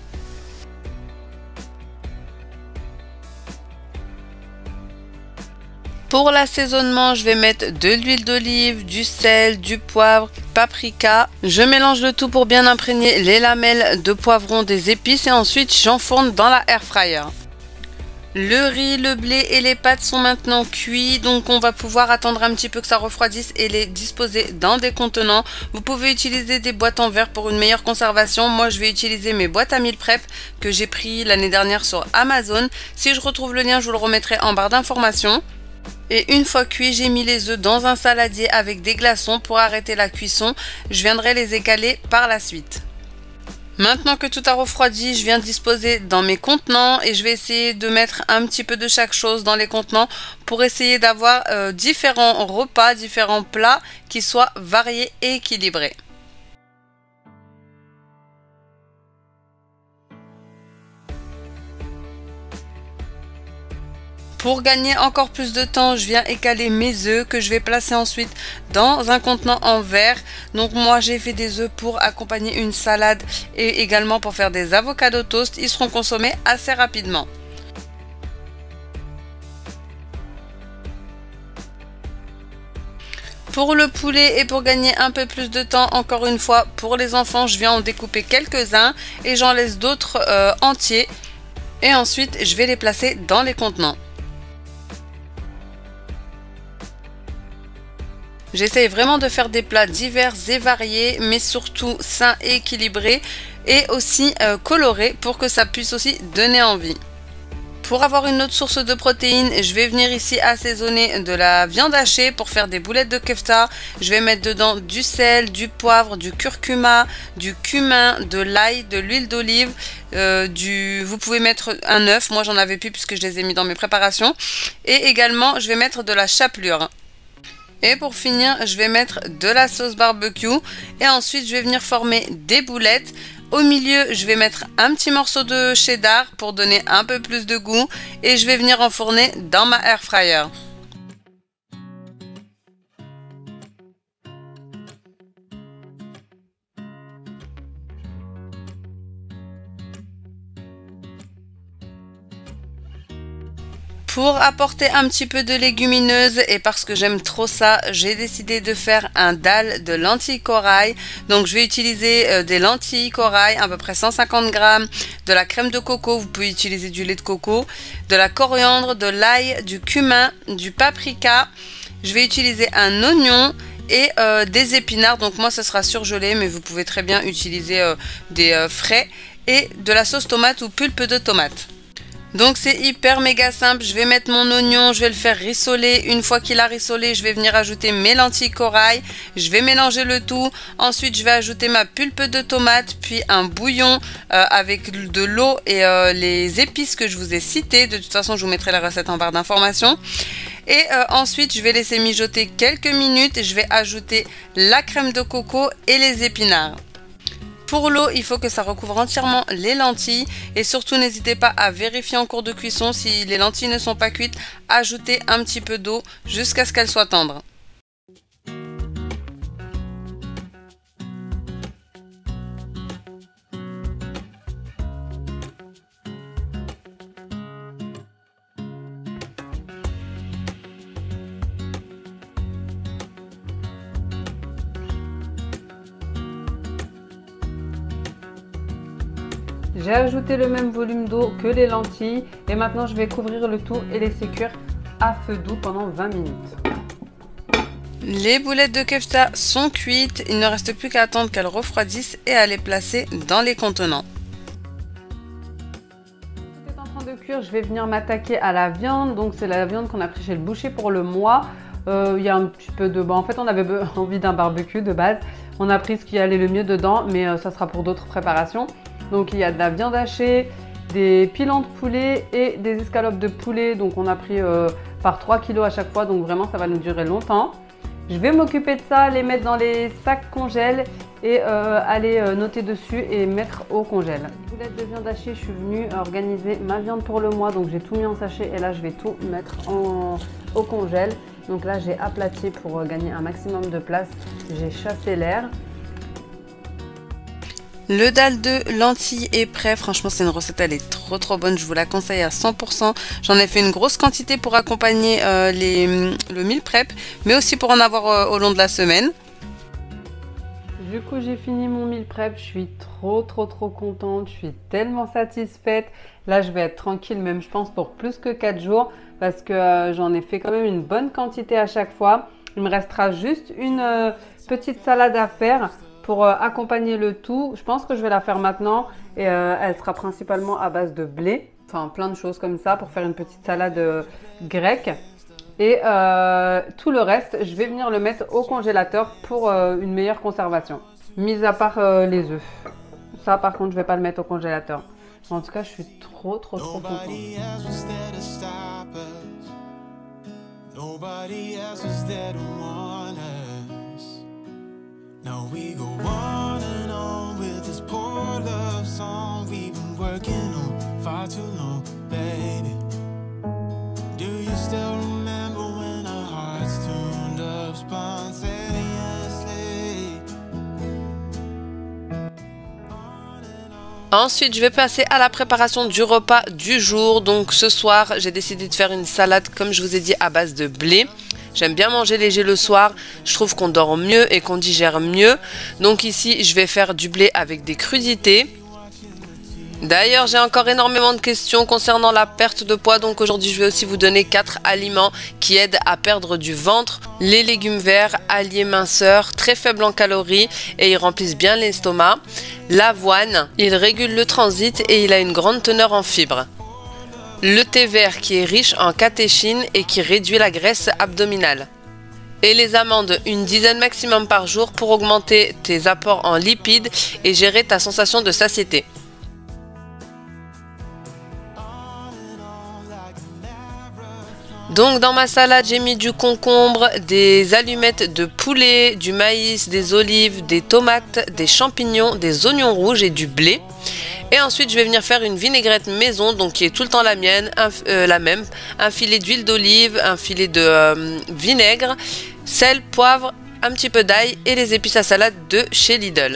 Pour l'assaisonnement, je vais mettre de l'huile d'olive, du sel, du poivre, paprika. Je mélange le tout pour bien imprégner les lamelles de poivron des épices et ensuite j'enfourne dans la air fryer. Le riz, le blé et les pâtes sont maintenant cuits, donc on va pouvoir attendre un petit peu que ça refroidisse et les disposer dans des contenants. Vous pouvez utiliser des boîtes en verre pour une meilleure conservation. Moi, je vais utiliser mes boîtes à meal prep que j'ai pris l'année dernière sur Amazon. Si je retrouve le lien, je vous le remettrai en barre d'informations. Et une fois cuit, j'ai mis les œufs dans un saladier avec des glaçons pour arrêter la cuisson. Je viendrai les écaler par la suite. Maintenant que tout a refroidi, je viens disposer dans mes contenants et je vais essayer de mettre un petit peu de chaque chose dans les contenants pour essayer d'avoir différents repas, différents plats qui soient variés et équilibrés. Pour gagner encore plus de temps, je viens écaler mes œufs que je vais placer ensuite dans un contenant en verre. Donc moi j'ai fait des œufs pour accompagner une salade et également pour faire des avocados toast. Ils seront consommés assez rapidement. Pour le poulet et pour gagner un peu plus de temps, encore une fois, pour les enfants, je viens en découper quelques-uns et j'en laisse d'autres entiers. Et ensuite, je vais les placer dans les contenants. J'essaye vraiment de faire des plats divers et variés, mais surtout sains et équilibrés et aussi colorés pour que ça puisse aussi donner envie. Pour avoir une autre source de protéines, je vais venir ici assaisonner de la viande hachée pour faire des boulettes de kefta. Je vais mettre dedans du sel, du poivre, du curcuma, du cumin, de l'ail, de l'huile d'olive, vous pouvez mettre un œuf, moi j'en avais plus puisque je les ai mis dans mes préparations. Et également je vais mettre de la chapelure. Et pour finir, je vais mettre de la sauce barbecue et ensuite je vais venir former des boulettes. Au milieu, je vais mettre un petit morceau de cheddar pour donner un peu plus de goût et je vais venir enfourner dans ma air fryer. Pour apporter un petit peu de légumineuses et parce que j'aime trop ça, j'ai décidé de faire un dalle de lentilles corail. Donc je vais utiliser des lentilles corail, à peu près 150 g, de la crème de coco, vous pouvez utiliser du lait de coco, de la coriandre, de l'ail, du cumin, du paprika. Je vais utiliser un oignon et des épinards. Donc moi ce sera surgelé, mais vous pouvez très bien utiliser des frais et de la sauce tomate ou pulpe de tomate. Donc c'est hyper méga simple, je vais mettre mon oignon, je vais le faire rissoler. Une fois qu'il a rissolé, je vais venir ajouter mes lentilles corail, je vais mélanger le tout. Ensuite je vais ajouter ma pulpe de tomate, puis un bouillon avec de l'eau et les épices que je vous ai citées. De toute façon je vous mettrai la recette en barre d'informations. Et ensuite je vais laisser mijoter quelques minutes et je vais ajouter la crème de coco et les épinards. Pour l'eau, il faut que ça recouvre entièrement les lentilles et surtout n'hésitez pas à vérifier en cours de cuisson si les lentilles ne sont pas cuites, ajoutez un petit peu d'eau jusqu'à ce qu'elles soient tendres. J'ai ajouté le même volume d'eau que les lentilles et maintenant je vais couvrir le tout et laisser cuire à feu doux pendant 20 minutes. Les boulettes de kefta sont cuites, il ne reste plus qu'à attendre qu'elles refroidissent et à les placer dans les contenants. Tout est en train de cuire, je vais venir m'attaquer à la viande. Donc c'est la viande qu'on a pris chez le boucher pour le mois. Il y a un petit peu de... en fait on avait envie d'un barbecue de base. On a pris ce qui allait le mieux dedans, mais ça sera pour d'autres préparations. Donc il y a de la viande hachée, des pilons de poulet et des escalopes de poulet. Donc on a pris par 3 kg à chaque fois, donc vraiment ça va nous durer longtemps. Je vais m'occuper de ça, les mettre dans les sacs congèle et aller noter dessus et mettre au congèle. Boulettes de viande hachée, je suis venue organiser ma viande pour le mois, donc j'ai tout mis en sachet et là je vais tout mettre au congèle. Donc là j'ai aplati pour gagner un maximum de place, j'ai chassé l'air. Le dalle de lentilles est prêt, franchement c'est une recette, elle est trop bonne, je vous la conseille à 100%. J'en ai fait une grosse quantité pour accompagner le meal prep, mais aussi pour en avoir au long de la semaine. Du coup j'ai fini mon meal prep, je suis trop contente, je suis tellement satisfaite. Là je vais être tranquille même je pense pour plus que 4 jours parce que j'en ai fait quand même une bonne quantité à chaque fois. Il me restera juste une petite salade à faire pour accompagner le tout. Je pense que je vais la faire maintenant et elle sera principalement à base de blé, enfin plein de choses comme ça pour faire une petite salade grecque. Et tout le reste, je vais venir le mettre au congélateur pour une meilleure conservation. Mis à part les œufs. Ça par contre, je vais pas le mettre au congélateur. En tout cas, je suis trop contente. Now we go on and on with this poor love song we've been working on far too long, baby. Do you still remember when our hearts tuned up spontaneously? Ensuite, je vais passer à la préparation du repas du jour. Donc ce soir, j'ai décidé de faire une salade, comme je vous ai dit, à base de blé. J'aime bien manger léger le soir, je trouve qu'on dort mieux et qu'on digère mieux. Donc ici, je vais faire du blé avec des crudités. D'ailleurs, j'ai encore énormément de questions concernant la perte de poids. Donc aujourd'hui, je vais aussi vous donner 4 aliments qui aident à perdre du ventre. Les légumes verts, alliés minceurs, très faibles en calories et ils remplissent bien l'estomac. L'avoine, il régule le transit et il a une grande teneur en fibres. Le thé vert qui est riche en catéchine et qui réduit la graisse abdominale. Et les amandes, une dizaine maximum par jour pour augmenter tes apports en lipides et gérer ta sensation de satiété. Donc dans ma salade, j'ai mis du concombre, des allumettes de poulet, du maïs, des olives, des tomates, des champignons, des oignons rouges et du blé. Et ensuite, je vais venir faire une vinaigrette maison, donc qui est tout le temps la mienne, la même. Un filet d'huile d'olive, un filet de vinaigre, sel, poivre, un petit peu d'ail et les épices à salade de chez Lidl.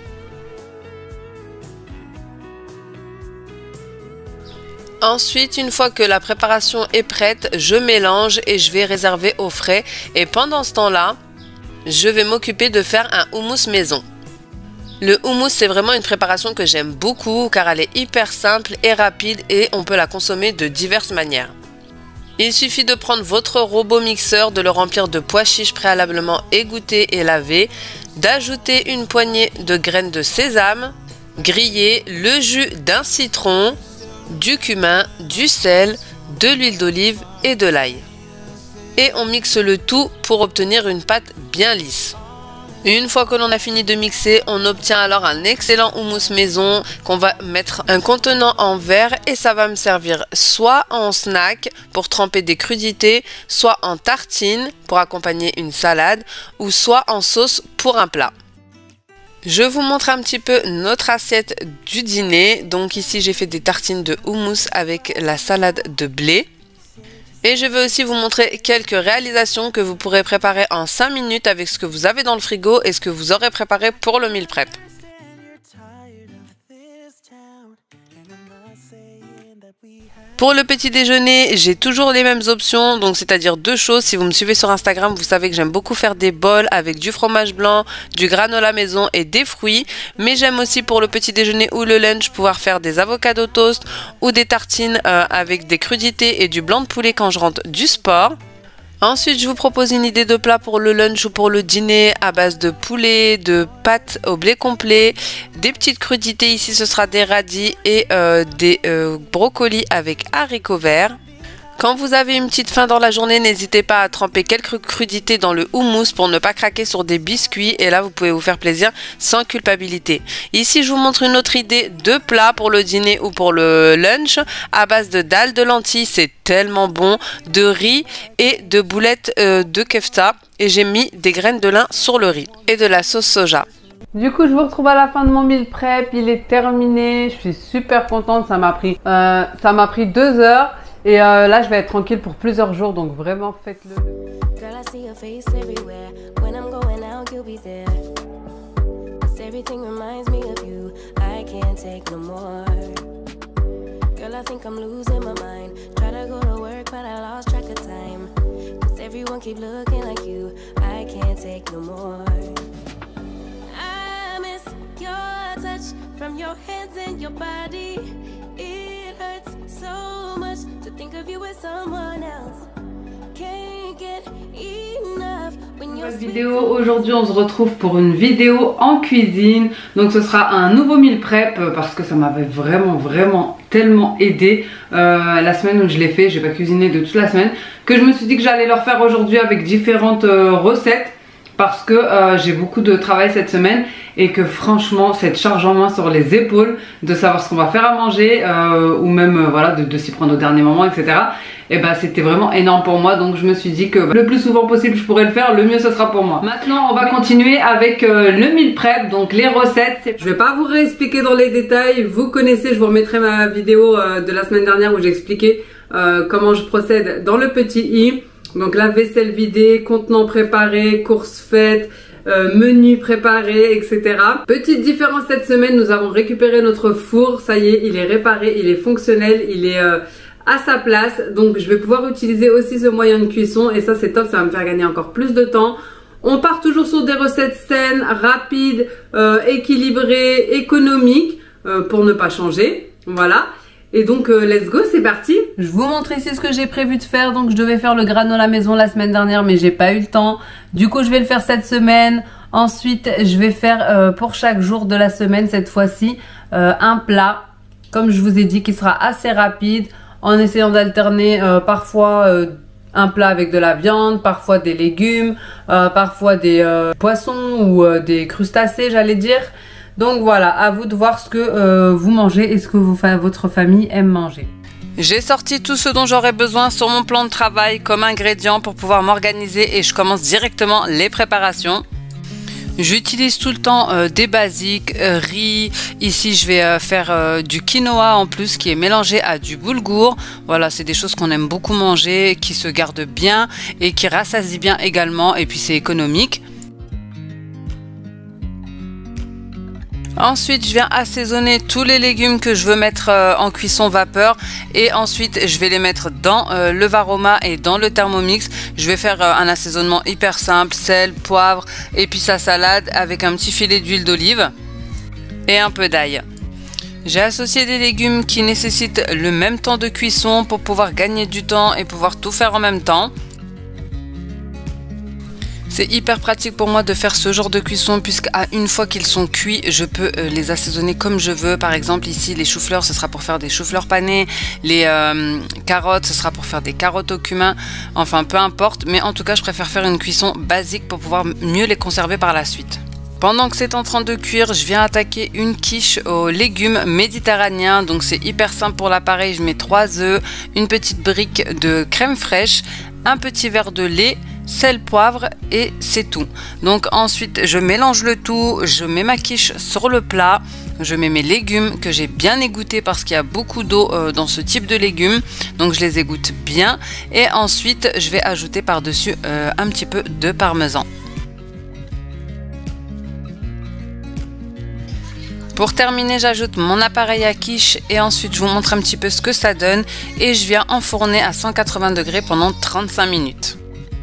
Ensuite, une fois que la préparation est prête, je mélange et je vais réserver au frais. Et pendant ce temps-là, je vais m'occuper de faire un houmous maison. Le houmous, c'est vraiment une préparation que j'aime beaucoup car elle est hyper simple et rapide et on peut la consommer de diverses manières. Il suffit de prendre votre robot mixeur, de le remplir de pois chiches préalablement égouttés et lavés, d'ajouter une poignée de graines de sésame, griller le jus d'un citron, du cumin, du sel, de l'huile d'olive et de l'ail. Et on mixe le tout pour obtenir une pâte bien lisse. Une fois que l'on a fini de mixer, on obtient alors un excellent houmous maison qu'on va mettre un contenant en verre et ça va me servir soit en snack pour tremper des crudités, soit en tartine pour accompagner une salade ou soit en sauce pour un plat. Je vous montre un petit peu notre assiette du dîner. Donc ici j'ai fait des tartines de houmous avec la salade de blé. Et je vais aussi vous montrer quelques réalisations que vous pourrez préparer en 5 minutes avec ce que vous avez dans le frigo et ce que vous aurez préparé pour le meal prep. Pour le petit déjeuner, j'ai toujours les mêmes options, donc c'est-à-dire 2 choses. Si vous me suivez sur Instagram, vous savez que j'aime beaucoup faire des bols avec du fromage blanc, du granola maison et des fruits. Mais j'aime aussi pour le petit déjeuner ou le lunch pouvoir faire des avocados toast ou des tartines avec des crudités et du blanc de poulet quand je rentre du sport. Ensuite, je vous propose une idée de plat pour le lunch ou pour le dîner à base de poulet, de pâtes au blé complet, des petites crudités. Ici, ce sera des radis et des brocolis avec haricots verts. Quand vous avez une petite faim dans la journée, n'hésitez pas à tremper quelques crudités dans le houmous pour ne pas craquer sur des biscuits et là vous pouvez vous faire plaisir sans culpabilité. Ici je vous montre une autre idée de plat pour le dîner ou pour le lunch à base de dalles de lentilles, c'est tellement bon, de riz et de boulettes de kefta et j'ai mis des graines de lin sur le riz et de la sauce soja. Du coup, je vous retrouve à la fin de mon meal prep, il est terminé, je suis super contente, ça m'a pris 2 heures. Et là, je vais être tranquille pour plusieurs jours, donc vraiment faites-le. Girl, I see your face everywhere. When I'm going out, you'll be there. 'Cause everything reminds me of you. I can't take no more. Girl, I think I'm losing my mind. Try to go to work, but I lost track of time. 'Cause everyone keep looking like you. I can't take no more. I miss your touch from your hands and your body. It hurts so much to think of you with someone else. Can't get enough when you're Vidéo, aujourd'hui on se retrouve pour une vidéo en cuisine. Donc ce sera un nouveau meal prep parce que ça m'avait vraiment tellement aidé la semaine où je l'ai fait. J'ai pas cuisiné de toute la semaine, que je me suis dit que j'allais leur faire aujourd'hui avec différentes recettes. Parce que j'ai beaucoup de travail cette semaine et que franchement cette charge en moins sur les épaules de savoir ce qu'on va faire à manger ou même voilà de s'y prendre au dernier moment, etc. Et ben c'était vraiment énorme pour moi, donc je me suis dit que le plus souvent possible je pourrais le faire, le mieux ce sera pour moi. Maintenant on va continuer avec le meal prep, donc les recettes. Je vais pas vous réexpliquer dans les détails, vous connaissez, je vous remettrai ma vidéo de la semaine dernière où j'ai expliqué comment je procède dans le petit i. Donc la vaisselle vidée, contenant préparé, courses faites, menu préparé, etc. Petite différence cette semaine, nous avons récupéré notre four, ça y est, il est réparé, il est fonctionnel, il est à sa place. Donc je vais pouvoir utiliser aussi ce moyen de cuisson et ça c'est top, ça va me faire gagner encore plus de temps. On part toujours sur des recettes saines, rapides, équilibrées, économiques pour ne pas changer, voilà. Et donc let's go, c'est parti. Je vous montre ici ce que j'ai prévu de faire. Donc je devais faire le granola maison la semaine dernière mais j'ai pas eu le temps. Du coup je vais le faire cette semaine. Ensuite je vais faire pour chaque jour de la semaine cette fois-ci un plat, comme je vous ai dit, qui sera assez rapide, en essayant d'alterner parfois un plat avec de la viande, parfois des légumes, parfois des poissons ou des crustacés j'allais dire. Donc voilà, à vous de voir ce que vous mangez et ce que votre famille aime manger. J'ai sorti tout ce dont j'aurais besoin sur mon plan de travail comme ingrédients pour pouvoir m'organiser et je commence directement les préparations. J'utilise tout le temps des basiques, riz. Ici je vais faire du quinoa en plus qui est mélangé à du boulgour. Voilà, c'est des choses qu'on aime beaucoup manger, qui se gardent bien et qui rassasient bien également et puis c'est économique. Ensuite, je viens assaisonner tous les légumes que je veux mettre en cuisson vapeur et ensuite je vais les mettre dans le Varoma et dans le Thermomix. Je vais faire un assaisonnement hyper simple, sel, poivre et puis sa salade avec un petit filet d'huile d'olive et un peu d'ail. J'ai associé des légumes qui nécessitent le même temps de cuisson pour pouvoir gagner du temps et pouvoir tout faire en même temps. C'est hyper pratique pour moi de faire ce genre de cuisson puisqu'à une fois qu'ils sont cuits, je peux les assaisonner comme je veux. Par exemple ici les choux-fleurs, ce sera pour faire des choux-fleurs panés. Les carottes, ce sera pour faire des carottes au cumin. Enfin peu importe, mais en tout cas je préfère faire une cuisson basique pour pouvoir mieux les conserver par la suite. Pendant que c'est en train de cuire, je viens attaquer une quiche aux légumes méditerranéens. Donc c'est hyper simple pour l'appareil. Je mets 3 œufs, une petite brique de crème fraîche, un petit verre de lait, sel, poivre et c'est tout. Donc ensuite je mélange le tout, je mets ma quiche sur le plat, je mets mes légumes que j'ai bien égouttés parce qu'il y a beaucoup d'eau dans ce type de légumes, donc je les égoutte bien et ensuite je vais ajouter par dessus un petit peu de parmesan. Pour terminer, j'ajoute mon appareil à quiche et ensuite je vous montre un petit peu ce que ça donne et je viens enfourner à 180 degrés pendant 35 minutes.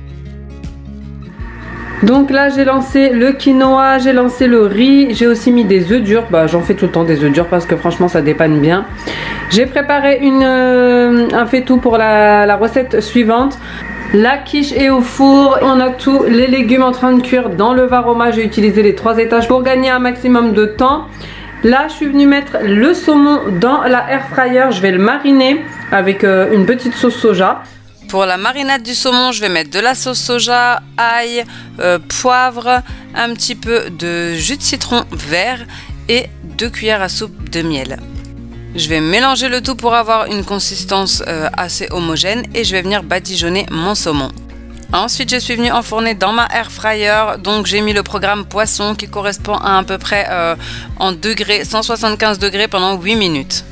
Donc là j'ai lancé le quinoa, j'ai lancé le riz, j'ai aussi mis des œufs durs. Bah j'en fais tout le temps des œufs durs parce que franchement ça dépanne bien. J'ai préparé un faitout pour la recette suivante. La quiche est au four, on a tous les légumes en train de cuire dans le Varoma. J'ai utilisé les 3 étages pour gagner un maximum de temps. Là je suis venue mettre le saumon dans la air fryer, je vais le mariner avec une petite sauce soja. Pour la marinade du saumon, je vais mettre de la sauce soja, ail, poivre, un petit peu de jus de citron vert et 2 cuillères à soupe de miel. Je vais mélanger le tout pour avoir une consistance assez homogène et je vais venir badigeonner mon saumon. Ensuite, je suis venue enfourner dans ma air fryer, donc j'ai mis le programme poisson qui correspond à peu près en degrés, 175 degrés pendant 8 minutes.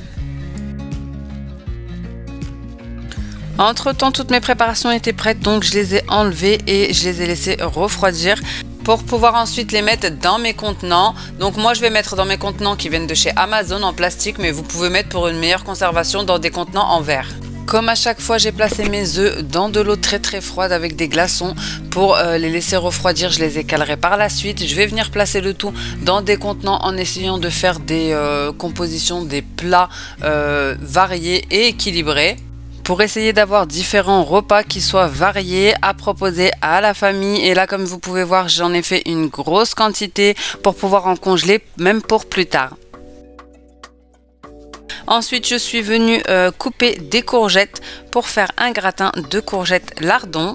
Entre temps, toutes mes préparations étaient prêtes, donc je les ai enlevées et je les ai laissées refroidir pour pouvoir ensuite les mettre dans mes contenants. Donc moi je vais mettre dans mes contenants qui viennent de chez Amazon en plastique, mais vous pouvez mettre pour une meilleure conservation dans des contenants en verre. Comme à chaque fois, j'ai placé mes œufs dans de l'eau très froide avec des glaçons pour les laisser refroidir. Je les écalerai par la suite. Je vais venir placer le tout dans des contenants en essayant de faire des compositions, des plats variés et équilibrés, pour essayer d'avoir différents repas qui soient variés à proposer à la famille. Et là, comme vous pouvez voir, j'en ai fait une grosse quantité pour pouvoir en congeler même pour plus tard. Ensuite, je suis venue couper des courgettes pour faire un gratin de courgettes lardons.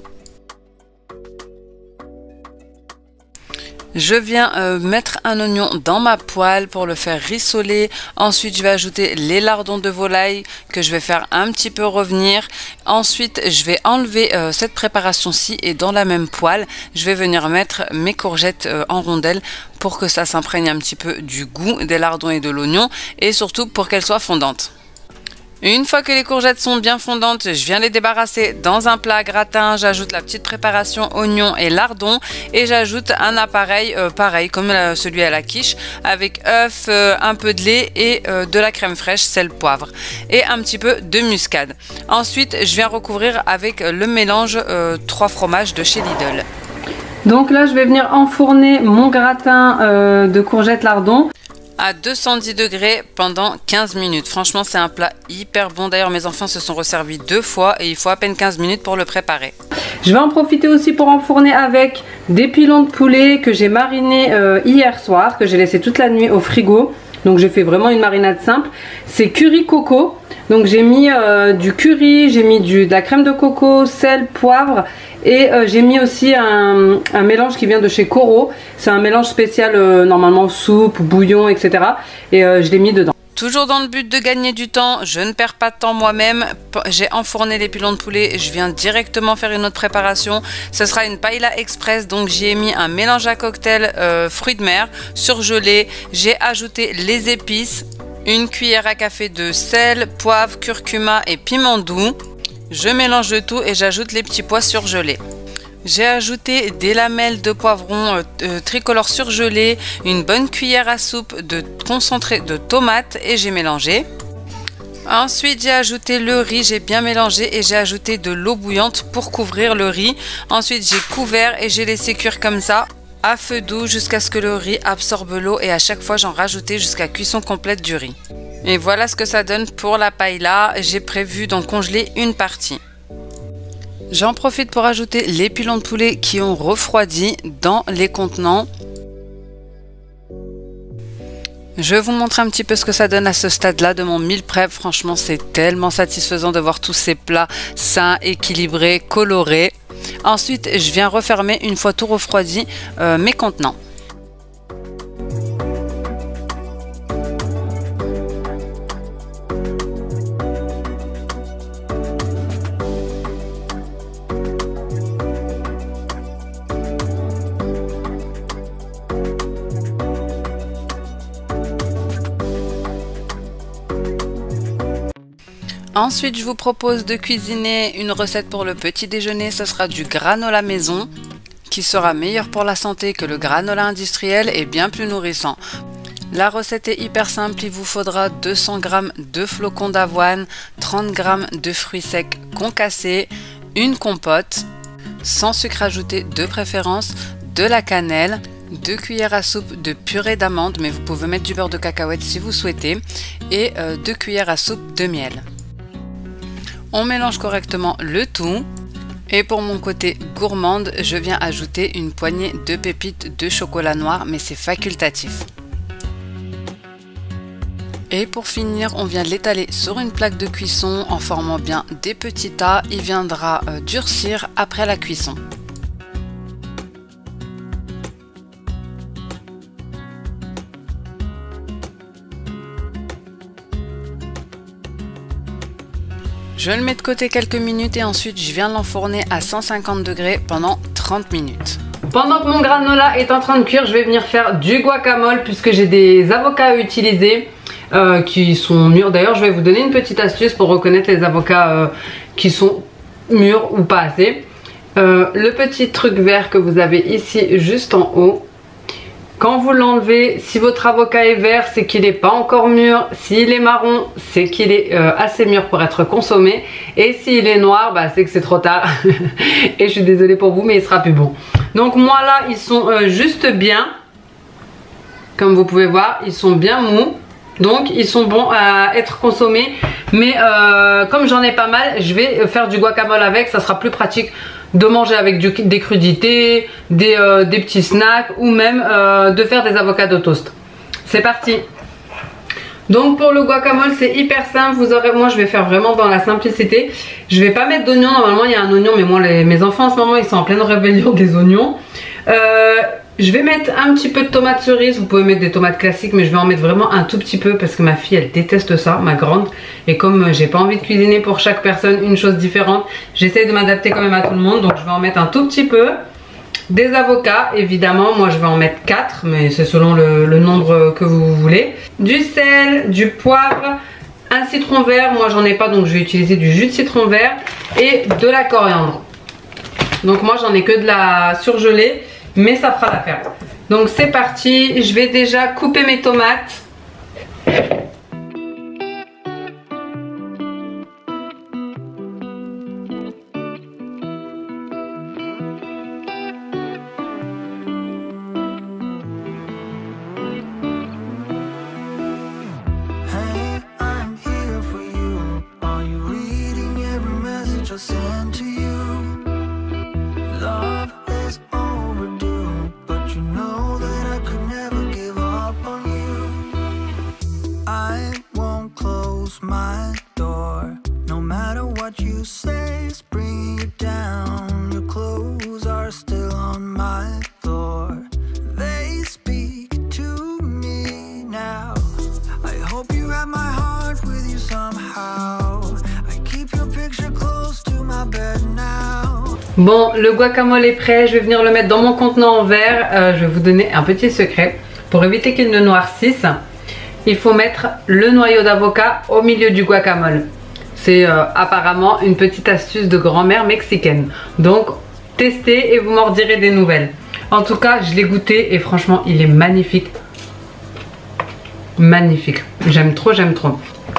Je viens mettre un oignon dans ma poêle pour le faire rissoler. Ensuite, je vais ajouter les lardons de volaille que je vais faire un petit peu revenir. Ensuite, je vais enlever cette préparation-ci et dans la même poêle, je vais venir mettre mes courgettes en rondelles pour que ça s'imprègne un petit peu du goût des lardons et de l'oignon et surtout pour qu'elles soient fondantes. Une fois que les courgettes sont bien fondantes, je viens les débarrasser dans un plat à gratin. J'ajoute la petite préparation oignons et lardons et j'ajoute un appareil pareil comme celui à la quiche avec œuf, un peu de lait et de la crème fraîche, sel, poivre et un petit peu de muscade. Ensuite, je viens recouvrir avec le mélange 3 fromages de chez Lidl. Donc là, je vais venir enfourner mon gratin de courgettes lardons à 210 degrés pendant 15 minutes. Franchement, c'est un plat hyper bon. D'ailleurs, mes enfants se sont resservis 2 fois et il faut à peine 15 minutes pour le préparer. Je vais en profiter aussi pour enfourner avec des pilons de poulet que j'ai marinés hier soir, que j'ai laissé toute la nuit au frigo. Donc j'ai fait vraiment une marinade simple. C'est curry coco. Donc j'ai mis du curry, j'ai mis de la crème de coco, sel, poivre et j'ai mis aussi un mélange qui vient de chez Coro. C'est un mélange spécial normalement soupe, bouillon, etc. Et je l'ai mis dedans. Toujours dans le but de gagner du temps, je ne perds pas de temps moi-même. J'ai enfourné les pilons de poulet et je viens directement faire une autre préparation. Ce sera une paella express, donc j'y ai mis un mélange à cocktail fruits de mer surgelé. J'ai ajouté les épices, une cuillère à café de sel, poivre, curcuma et piment doux. Je mélange le tout et j'ajoute les petits pois surgelés. J'ai ajouté des lamelles de poivron tricolore surgelé, une bonne cuillère à soupe de concentré de tomates et j'ai mélangé. Ensuite, j'ai ajouté le riz, j'ai bien mélangé et j'ai ajouté de l'eau bouillante pour couvrir le riz. Ensuite, j'ai couvert et j'ai laissé cuire comme ça à feu doux jusqu'à ce que le riz absorbe l'eau et à chaque fois, j'en rajoutais jusqu'à cuisson complète du riz. Et voilà ce que ça donne pour la paella. J'ai prévu d'en congeler une partie. J'en profite pour ajouter les pilons de poulet qui ont refroidi dans les contenants. Je vais vous montrer un petit peu ce que ça donne à ce stade-là de mon meal prep. Franchement, c'est tellement satisfaisant de voir tous ces plats sains, équilibrés, colorés. Ensuite, je viens refermer une fois tout refroidi mes contenants. Ensuite, je vous propose de cuisiner une recette pour le petit déjeuner. Ce sera du granola maison qui sera meilleur pour la santé que le granola industriel et bien plus nourrissant. La recette est hyper simple. Il vous faudra 200 g de flocons d'avoine, 30 g de fruits secs concassés, une compote, sans sucre ajouté de préférence, de la cannelle, 2 cuillères à soupe de purée d'amandes, mais vous pouvez mettre du beurre de cacahuète si vous souhaitez, et 2 cuillères à soupe de miel. On mélange correctement le tout et pour mon côté gourmande, je viens ajouter une poignée de pépites de chocolat noir, mais c'est facultatif. Et pour finir, on vient l'étaler sur une plaque de cuisson en formant bien des petits tas. Il viendra durcir après la cuisson. Je le mets de côté quelques minutes et ensuite je viens l'enfourner à 150 degrés pendant 30 minutes. Pendant que mon granola est en train de cuire, je vais venir faire du guacamole puisque j'ai des avocats à utiliser qui sont mûrs. D'ailleurs, je vais vous donner une petite astuce pour reconnaître les avocats qui sont mûrs ou pas assez. Le petit truc vert que vous avez ici juste en haut, quand vous l'enlevez, si votre avocat est vert, c'est qu'il n'est pas encore mûr. S'il est marron, c'est qu'il est assez mûr pour être consommé. Et s'il est noir, bah, c'est que c'est trop tard. Et je suis désolée pour vous, mais il sera plus bon. Donc moi là, ils sont juste bien. Comme vous pouvez voir, ils sont bien mous. Donc ils sont bons à être consommés. Mais comme j'en ai pas mal, je vais faire du guacamole avec. Ça sera plus pratique de manger avec des crudités, des petits snacks ou même de faire des avocats au toast. C'est parti. Donc pour le guacamole c'est hyper simple. Moi je vais faire vraiment dans la simplicité. Je vais pas mettre d'oignons. Normalement il y a un oignon, mais moi mes enfants en ce moment ils sont en pleine rébellion des oignons. Je vais mettre un petit peu de tomates cerises. Vous pouvez mettre des tomates classiques, mais je vais en mettre vraiment un tout petit peu parce que ma fille elle déteste ça, ma grande. Et comme j'ai pas envie de cuisiner pour chaque personne une chose différente, j'essaie de m'adapter quand même à tout le monde. Donc je vais en mettre un tout petit peu. Des avocats évidemment, moi je vais en mettre 4, mais c'est selon le nombre que vous voulez. Du sel, du poivre, un citron vert. Moi j'en ai pas, donc je vais utiliser du jus de citron vert et de la coriandre. Donc moi j'en ai que de la surgelée, mais ça fera l'affaire. Donc c'est parti, je vais déjà couper mes tomates. Bon, le guacamole est prêt, je vais venir le mettre dans mon contenant en verre. Je vais vous donner un petit secret. Pour éviter qu'il ne noircisse, il faut mettre le noyau d'avocat au milieu du guacamole. C'est apparemment une petite astuce de grand-mère mexicaine. Donc, testez et vous m'en direz des nouvelles. En tout cas, je l'ai goûté et franchement, il est magnifique. Magnifique. J'aime trop, j'aime trop.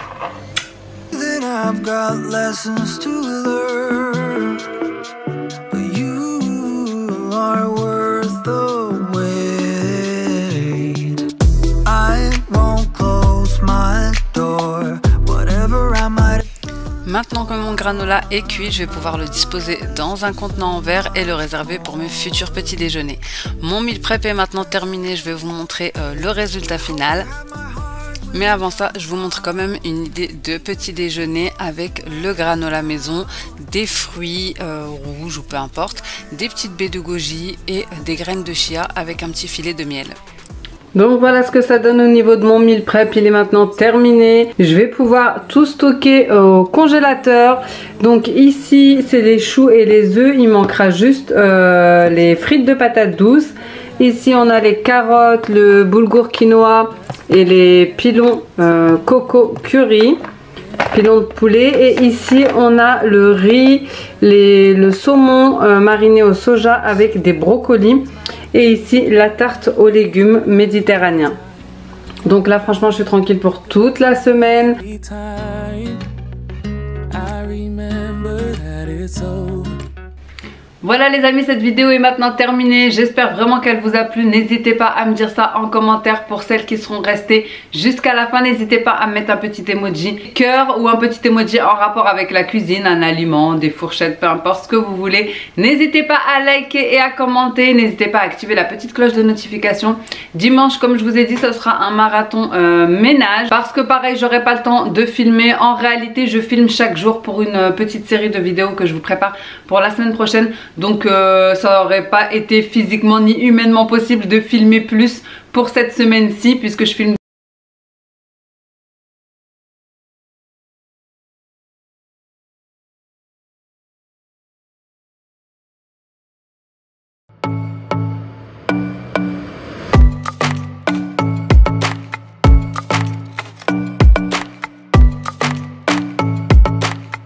Maintenant que mon granola est cuit, je vais pouvoir le disposer dans un contenant en verre et le réserver pour mes futurs petits déjeuners. Mon meal prep est maintenant terminé, je vais vous montrer le résultat final. Mais avant ça, je vous montre quand même une idée de petit déjeuner avec le granola maison, des fruits rouges ou peu importe, des petites baies de goji et des graines de chia avec un petit filet de miel. Donc voilà ce que ça donne au niveau de mon meal prep, il est maintenant terminé. Je vais pouvoir tout stocker au congélateur. Donc ici c'est les choux et les œufs, il manquera juste les frites de patates douces. Ici on a les carottes, le boulgour quinoa et les pilons coco curry, pilons de poulet. Et ici on a le riz, le saumon mariné au soja avec des brocolis. Et ici la tarte aux légumes méditerranéens. Donc là franchement je suis tranquille pour toute la semaine. Voilà les amis, cette vidéo est maintenant terminée. J'espère vraiment qu'elle vous a plu. N'hésitez pas à me dire ça en commentaire pour celles qui seront restées jusqu'à la fin. N'hésitez pas à mettre un petit emoji cœur ou un petit emoji en rapport avec la cuisine, un aliment, des fourchettes, peu importe ce que vous voulez. N'hésitez pas à liker et à commenter. N'hésitez pas à activer la petite cloche de notification. Dimanche, comme je vous ai dit, ce sera un marathon ménage parce que pareil, j'aurai pas le temps de filmer. En réalité, je filme chaque jour pour une petite série de vidéos que je vous prépare pour la semaine prochaine. Donc ça n'aurait pas été physiquement ni humainement possible de filmer plus pour cette semaine-ci puisque je filme